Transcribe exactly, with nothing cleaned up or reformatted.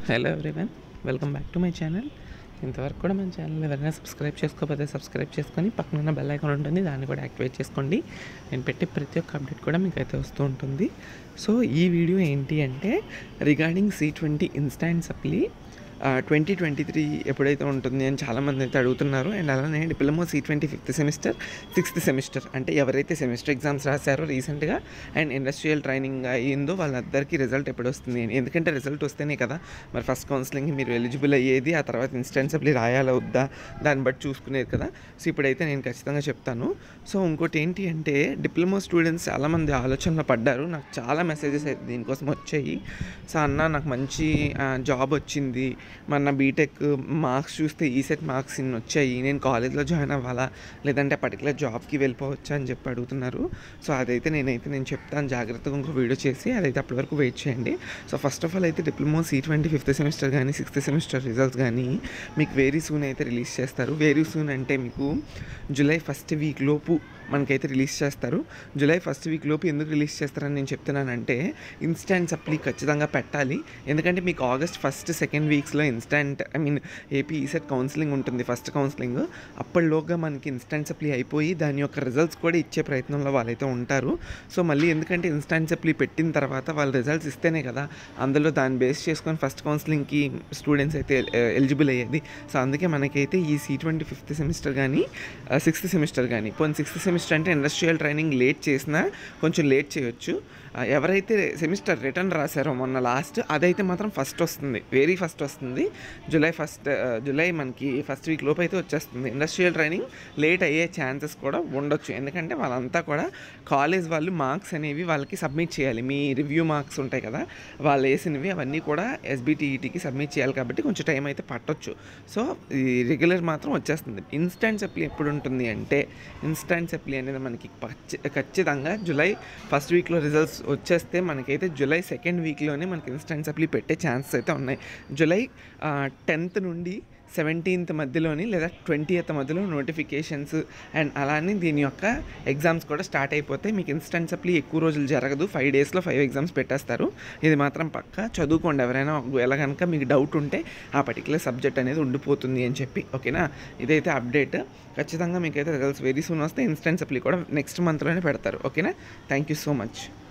Hello everyone, welcome back to my channel. ఇంతవరకు కూడా మన ఛానల్ ఎవరైనా సబ్స్క్రైబ్ చేసుకోకపోతే సబ్స్క్రైబ్ చేసుకొని పక్కన ఉన్న బెల్ ఐకాన్ ఉంటుంది, దాన్ని కూడా యాక్టివేట్ చేసుకోండి. నేను పెట్టే ప్రతి ఒక్క అప్డేట్ కూడా మీకు అయితే వస్తూ ఉంటుంది. సో ఈ వీడియో ఏంటి అంటే regarding C twenty instant supply twenty twenty three ఎప్పుడైతే ఉంటుంది అని చాలామంది అయితే అడుగుతున్నారు. అండ్ అలానే diploma C twenty fifth semester sixth semester అంటే ఎవరైతే సెమిస్టర్ ఎగ్జామ్స్ రాశారో రీసెంట్గా అండ్ ఇండస్ట్రియల్ ట్రైనింగ్ అయ్యిందో వాళ్ళందరికీ రిజల్ట్ ఎప్పుడు వస్తుంది. ఎందుకంటే రిజల్ట్ వస్తేనే కదా మరి ఫస్ట్ కౌన్సిలింగ్కి మీరు ఎలిజిబుల్ అయ్యేది, ఆ తర్వాత ఇన్స్టాంట్ సప్లీ రాయాలా వద్దా దాన్ని బట్టి చూసుకునేది కదా. సో ఇప్పుడైతే నేను ఖచ్చితంగా చెప్తాను. సో ఇంకోటి ఏంటి అంటే డిప్లొమా స్టూడెంట్స్ చాలామంది ఆలోచనలో పడ్డారు. నాకు చాలా మెసేజెస్ అయితే దీనికోసం వచ్చాయి. సో అన్న నాకు మంచి జాబ్ వచ్చింది, మన బీటెక్ మార్క్స్ చూస్తే ఈసెట్ మార్క్స్ ఇన్ని వచ్చాయి, నేను కాలేజ్లో జాయిన్ అవ్వాలా లేదంటే పర్టికులర్ జాబ్కి వెళ్ళిపోవచ్చా అని చెప్పి అడుగుతున్నారు. సో అదైతే నేనైతే నేను చెప్తాను జాగ్రత్తగా ఇంకో వీడియో చేసి, అదైతే అప్పటి వరకు వెయిట్ చేయండి. సో ఫస్ట్ ఆఫ్ ఆల్ అయితే diploma C twenty fifth semester కానీ సిక్స్త్ సెమిస్టర్ రిజల్ట్స్ కానీ మీకు వెరీ సూన్ అయితే రిలీజ్ చేస్తారు. వెరీ సూన్ అంటే మీకు జూలై ఫస్ట్ వీక్ లోపు మనకైతే రిలీజ్ చేస్తారు. జూలై ఫస్ట్ వీక్ లోపు ఎందుకు రిలీజ్ చేస్తారని నేను చెప్తున్నానంటే ఇన్స్టాంట్ సప్లీ ఖచ్చితంగా పెట్టాలి. ఎందుకంటే మీకు ఆగస్ట్ ఫస్ట్ సెకండ్ వీక్స్లో instant I mean AP ECET counselling ఉంటుంది, ఫస్ట్ కౌన్సిలింగ్. అప్పటిలోగా మనకి ఇన్స్టాంట్ సప్లీ అయిపోయి దాని యొక్క రిజల్ట్స్ కూడా ఇచ్చే ప్రయత్నంలో వాళ్ళైతే ఉంటారు. సో మళ్ళీ ఎందుకంటే ఇన్స్టాంట్ సప్లీ పెట్టిన తర్వాత వాళ్ళు రిజల్ట్స్ ఇస్తేనే కదా అందులో దాన్ని బేస్ చేసుకొని ఫస్ట్ కౌన్సిలింగ్కి స్టూడెంట్స్ అయితే ఎలిజిబుల్ అయ్యేది. సో అందుకే మనకైతే ఈ సి ట్వంటీ ఫిఫ్త్ సెమిస్టర్ కానీ సిక్స్త్ సెమిస్టర్ కానీ పోనీ సిక్స్త్ సెమిస్టర్ అంటే ఇండస్ట్రియల్ ట్రైనింగ్ లేట్ చేసినా కొంచెం లేట్ చేయొచ్చు. ఎవరైతే సెమిస్టర్ రిటర్న్ రాశారో మొన్న లాస్ట్ అదైతే మాత్రం ఫస్ట్ వస్తుంది, వెరీ ఫస్ట్ వస్తుంది. జూలై ఫస్ట్ జూలై మనకి ఫస్ట్ వీక్ లోపు అయితే వచ్చేస్తుంది. ఇండస్ట్రియల్ ట్రైనింగ్ లేట్ అయ్యే ఛాన్సెస్ కూడా ఉండొచ్చు, ఎందుకంటే వాళ్ళంతా కూడా కాలేజ్ వాళ్ళు మార్క్స్ అనేవి వాళ్ళకి సబ్మిట్ చేయాలి. మీ రివ్యూ మార్క్స్ ఉంటాయి కదా వాళ్ళు వేసినవి అవన్నీ కూడా ఎస్బిటిఈటీకి సబ్మిట్ చేయాలి, కాబట్టి కొంచెం టైం అయితే పట్టొచ్చు. సో ఈ రెగ్యులర్ మాత్రం వచ్చేస్తుంది. ఇన్స్టాంట్ సప్లీ ఎప్పుడు ఉంటుంది అంటే ఇన్స్టాంట్ సప్లీ అనేది మనకి ఖచ్చితంగా జూలై ఫస్ట్ వీక్లో రిజల్ట్స్ వచ్చేస్తే మనకైతే జూలై సెకండ్ వీక్లోనే మనకి ఇన్స్టాంట్ సప్లీ పెట్టే ఛాన్సెస్ అయితే ఉన్నాయి. జూలై టెన్త్ నుండి సెవెంటీన్త్ మధ్యలోని లేదా ట్వంటీయత్ మధ్యలో నోటిఫికేషన్స్ అండ్ అలానే దీని యొక్క ఎగ్జామ్స్ కూడా స్టార్ట్ అయిపోతే మీకు ఇన్స్టాంట్ సప్లీ ఎక్కువ రోజులు జరగదు, ఫైవ్ డేస్లో ఫైవ్ ఎగ్జామ్స్ పెట్టేస్తారు. ఇది మాత్రం పక్కా చదువుకోండి. ఎవరైనా ఒకవేళ కనుక మీకు డౌట్ ఉంటే ఆ పర్టికులర్ సబ్జెక్ట్ అనేది ఉండిపోతుంది అని చెప్పి, ఓకేనా. ఇదైతే అప్డేట్. ఖచ్చితంగా మీకైతే రిజల్ట్స్ వెరీ సూన్ వస్తే ఇన్స్టాంట్ సప్లీ కూడా నెక్స్ట్ మంత్లోనే పెడతారు, ఓకేనా. Thank you so much.